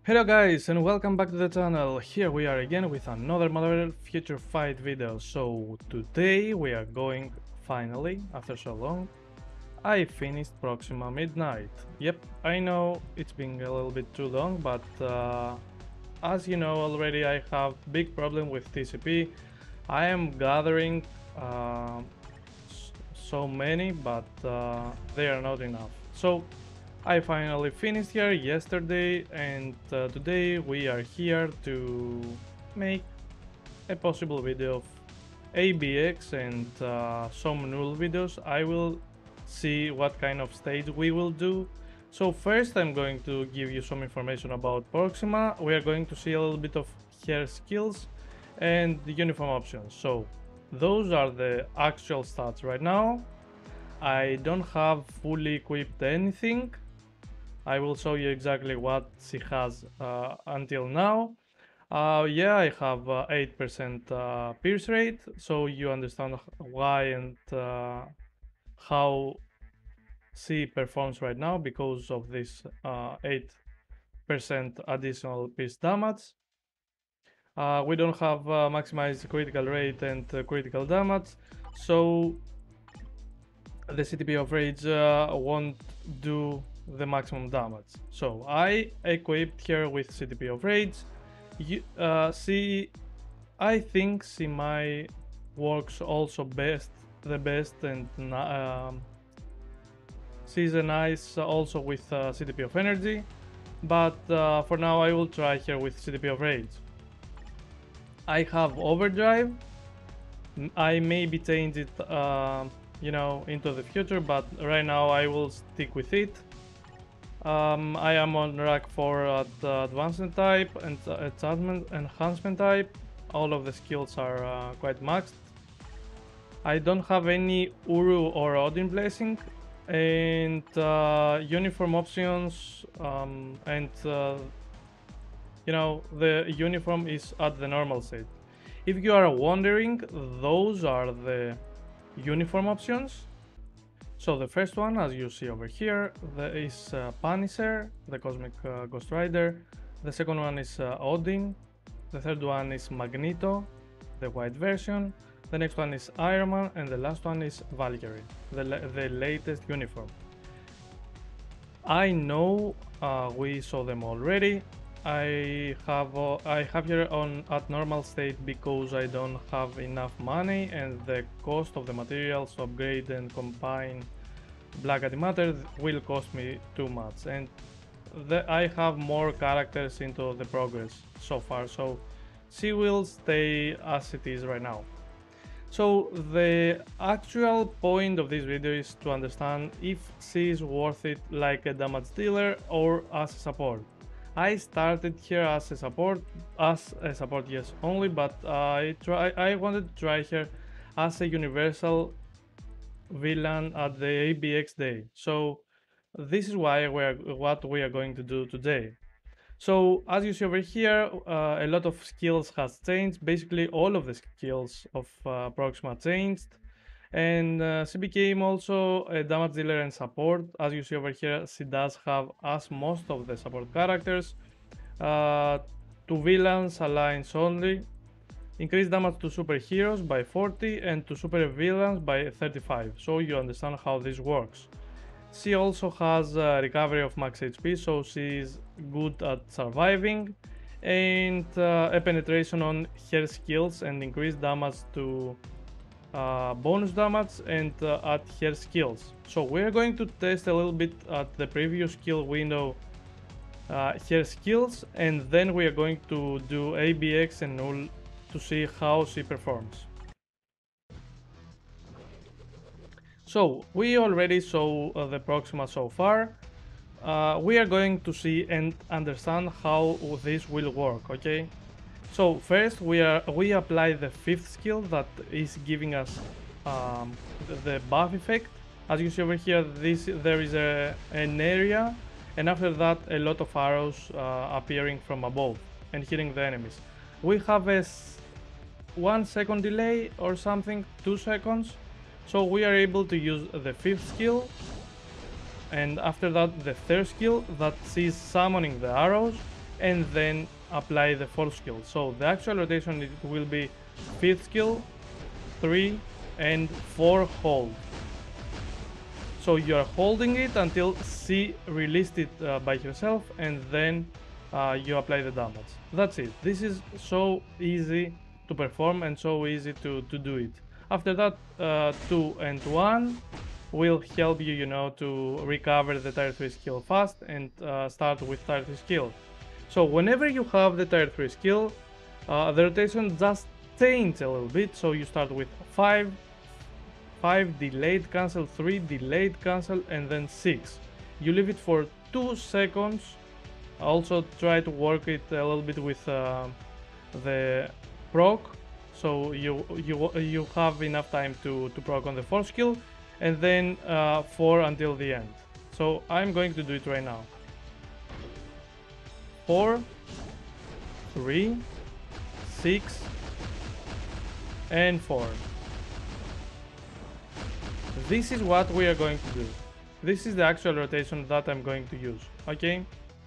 Hello guys and welcome back to the channel. Here we are again with another Marvel Future Fight video. So today we are going, finally, after so long, I finished Proxima Midnight. Yep, I know it's been a little bit too long, but as you know already, I have big problem with TCP. I am gathering so many, but they are not enough. So I finally finished here yesterday, and today we are here to make a possible video of ABX and some null videos. I will see what kind of stage we will do. So first I'm going to give you some information about Proxima. We are going to see a little bit of her skills and the uniform options. So those are the actual stats right now. I don't have fully equipped anything. I will show you exactly what she has until now. Yeah, I have 8% pierce rate, so you understand why and how she performs right now because of this 8% additional pierce damage. We don't have maximized critical rate and critical damage, so the CTP of Rage won't do the maximum damage. So I equipped her with CTP of Rage. I think she might works also the best, and she's a nice also with CTP of Energy. But for now, I will try her with CTP of Rage. I have Overdrive. I maybe change it, into the future, but right now I will stick with it. I am on rack 4 at advancement type and enhancement type. All of the skills are quite maxed. I don't have any Uru or Odin blessing, and uniform options, and the uniform is at the normal state. If you are wondering, those are the uniform options. So the first one, as you see over here, is Punisher, the Cosmic Ghost Rider. The second one is Odin. The third one is Magneto, the white version. The next one is Iron Man, and the last one is Valkyrie, the latest uniform. I know we saw them already. I have here on at normal state because I don't have enough money, and the cost of the materials to upgrade and combine Black Antimatter will cost me too much, and I have more characters into the progress so far, so she will stay as it is right now. So the actual point of this video is to understand if she is worth it like a damage dealer or as a support. I started here as a support, yes only, but I wanted to try her as a universal villain at the ABX day. So this is what we are going to do today. So as you see over here, a lot of skills has changed. Basically, all of the skills of Proxima changed, and she became also a damage dealer and support. As you see over here, she does have, as most of the support characters, to villains alliance only. Increase damage to superheroes by 40 and to super villains by 35. So you understand how this works. She also has recovery of max HP, so she's good at surviving, and a penetration on her skills and increased damage to bonus damage and at her skills. So we're going to test a little bit at the previous skill window her skills, and then we are going to do ABX and null to see how she performs. So we already saw the Proxima so far. We are going to see and understand how this will work, okay? So first we apply the fifth skill that is giving us the buff effect. As you see over here, there is an area, and after that a lot of arrows appearing from above and hitting the enemies. We have a 1 second delay or something, 2 seconds. So we are able to use the fifth skill, and after that the third skill that sees summoning the arrows, and then apply the 4th skill. So the actual rotation, it will be 5th skill, 3 and 4 hold. So you are holding it until C released it by herself, and then you apply the damage. That's it. This is so easy to perform and so easy to do it. After that, 2 and 1 will help you, to recover the tier 3 skill fast and start with tier 3 skill. So whenever you have the tier 3 skill, the rotation just changes a little bit. So you start with 5 delayed cancel, 3 delayed cancel, and then 6. You leave it for 2 seconds. Also try to work it a little bit with the proc, so you have enough time to proc on the 4th skill, and then 4 until the end. So I'm going to do it right now. 4, 3, 6, and 4. This is what we are going to do. This is the actual rotation that I'm going to use, okay?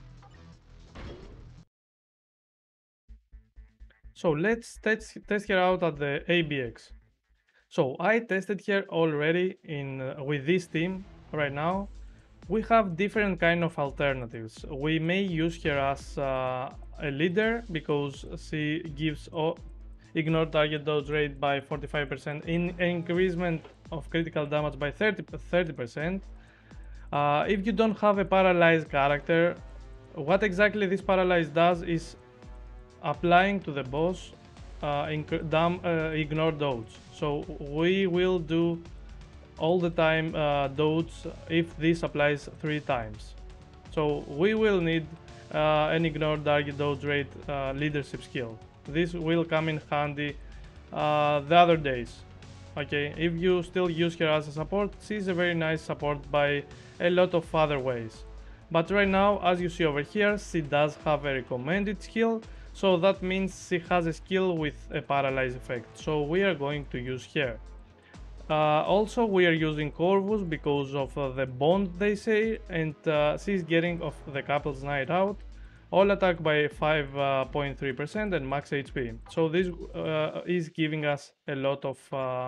So let's test her out at the ABX. So I tested her already with this team right now. We have different kind of alternatives. We may use her as a leader because she gives ignore target dodge rate by 45%, increasement of critical damage by 30%. If you don't have a paralyzed character, what exactly this paralyze does is applying to the boss ignore dodge. So we will do all the time dodge if this applies 3 times. So we will need an ignore target dodge rate leadership skill. This will come in handy the other days. Okay, if you still use her as a support, she's a very nice support by a lot of other ways. But right now, as you see over here, she does have a recommended skill, so that means she has a skill with a paralyze effect, so we are going to use her. Also, we are using Corvus because of the bond they say, and she's getting off the couple's night out, all attack by 5.3% and max HP. So this is giving us a lot of,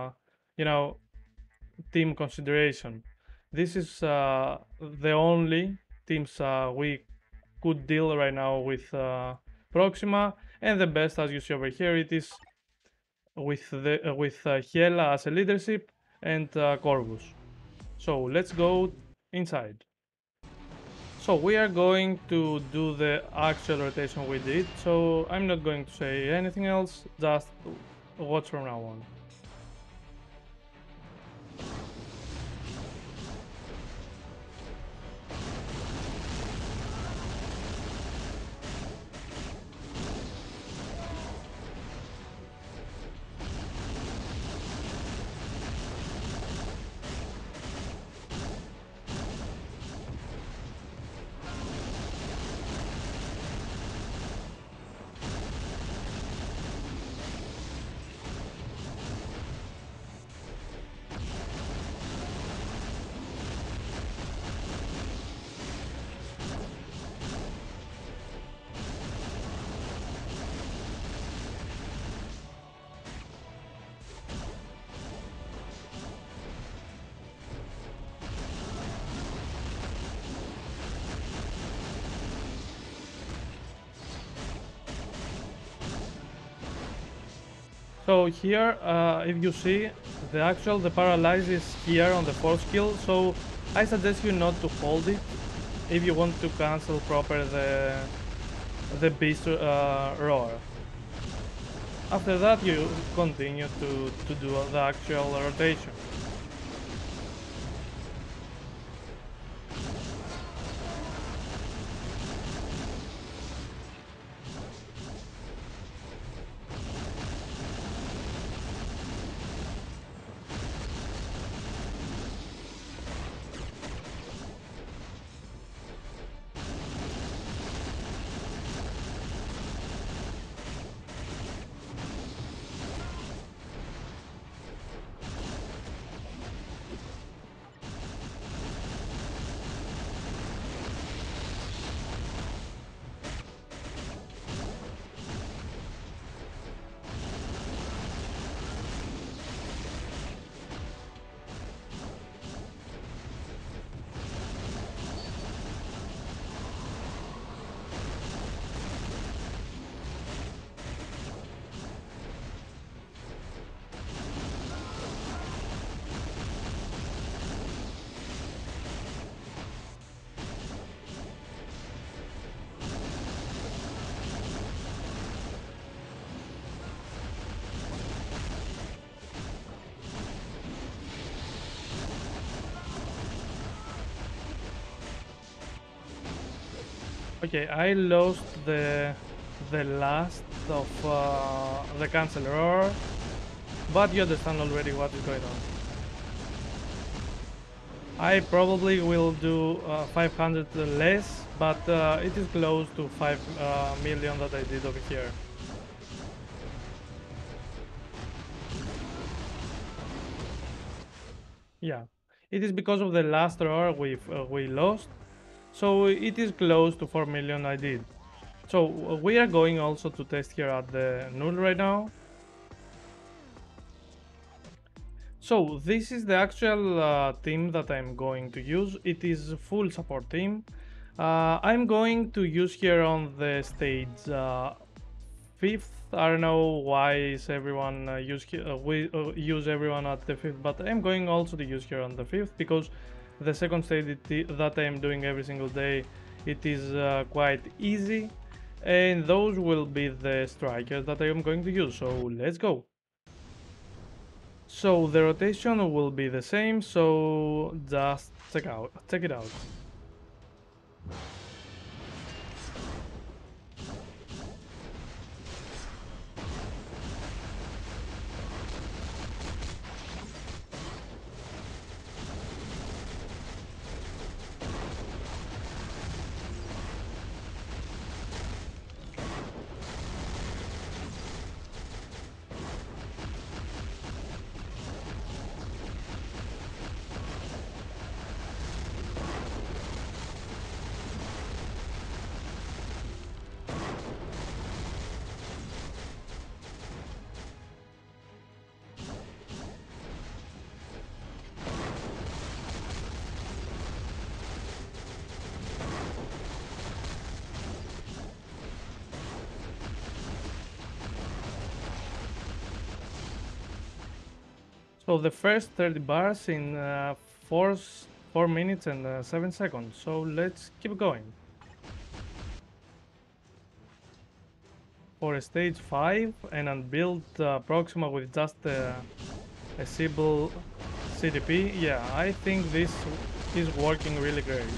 team consideration. This is the only teams we could deal right now with Proxima, and the best, as you see over here, it is with Hela as a leadership and Corvus. So let's go inside. So we are going to do the actual rotation we did, so I'm not going to say anything else, just watch from now on. So here, if you see, the paralyze is here on the 4th skill, so I suggest you not to hold it if you want to cancel proper the beast roar. After that, you continue to do the actual rotation. Okay, I lost the last of the cancel roar, but you understand already what is going on. I probably will do 500 less, but it is close to 5 million that I did over here. Yeah, it is because of the last roar we lost, so it is close to 4 million I did. So we are going also to test here at the null right now. So this is the actual team that I'm going to use. It is full support team. I'm going to use here on the stage fifth. I don't know why is everyone we use everyone at the fifth, but I'm going also to use here on the fifth because the second stage that I'm doing every single day, it is quite easy, and those will be the strikers that I am going to use. So let's go. So the rotation will be the same, so just check it out. So the first 30 bars in 4 minutes and 7 seconds. So let's keep going. For stage 5 and unbuilt Proxima with just a simple CDP, yeah, I think this is working really great.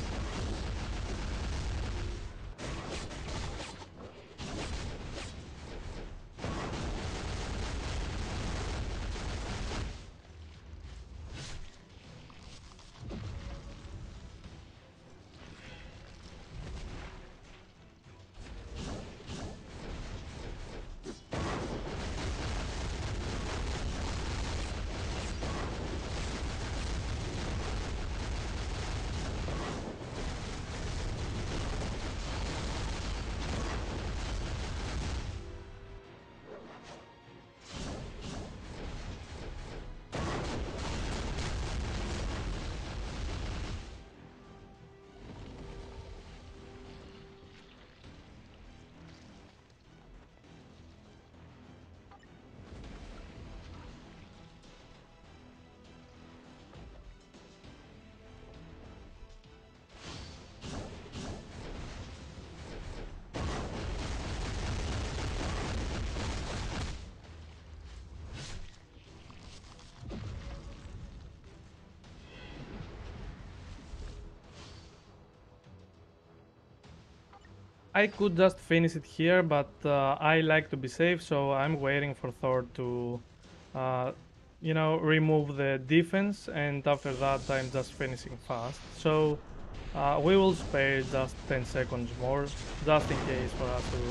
I could just finish it here, but I like to be safe, so I'm waiting for Thor to, uh, remove the defense, and after that I'm just finishing fast. So we will spare just 10 seconds more, just in case for us to.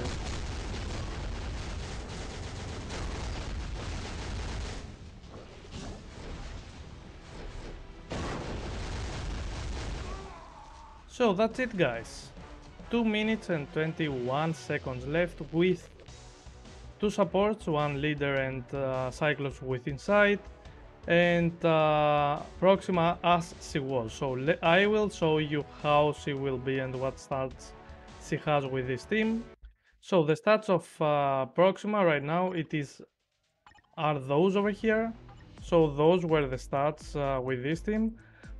So that's it, guys. 2 minutes and 21 seconds left with 2 supports, 1 leader and Cyclops with Insight, and Proxima as she was. So I will show you how she will be and what stats she has with this team. So the stats of Proxima right now are those over here. So those were the stats with this team.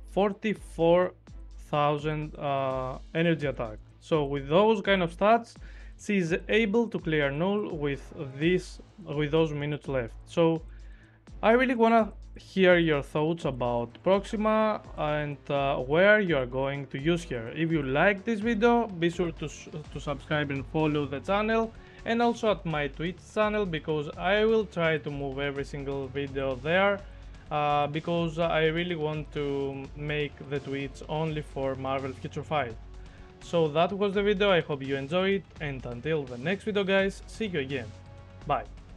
44,000 energy attack. So with those kind of stats, she is able to clear null with those minutes left. So I really wanna hear your thoughts about Proxima and where you are going to use her. If you like this video, be sure to subscribe and follow the channel, and also at my Twitch channel, because I will try to move every single video there, because I really want to make the Twitch only for Marvel Future Fight. So that was the video, I hope you enjoyed, and until the next video guys, see you again. Bye.